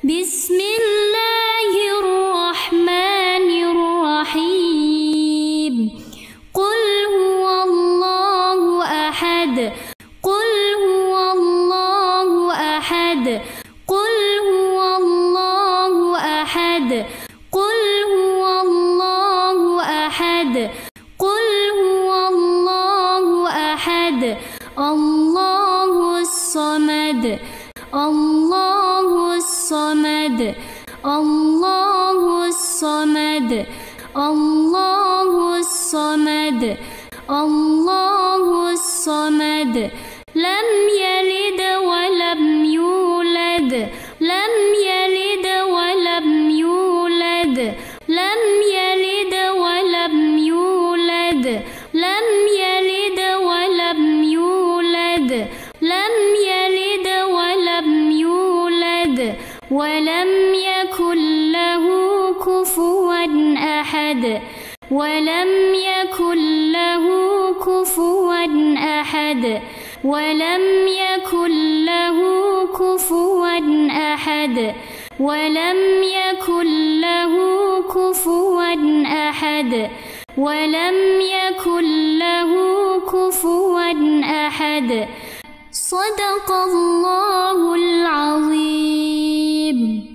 بسم الله الرحمن الرحيم قل هو الله أحد قل هو الله أحد قل هو الله أحد قل هو الله أحد قل هو الله أحد الله الصمد الله الصمد الله الصمد الله الصمد الله الصمد لم يلد ولم يولد لم يلد ولم يولد لم يلد ولم يولد لم يلد ولم يولد لم يلد ولم يولد ولم يكن له كفوا أحد ولم يكن له كفوا أحد ولم يكن له كفوا أحد ولم يكن له كفوا أحد ولم يكن له كفوا أحد صدق الله العظيم.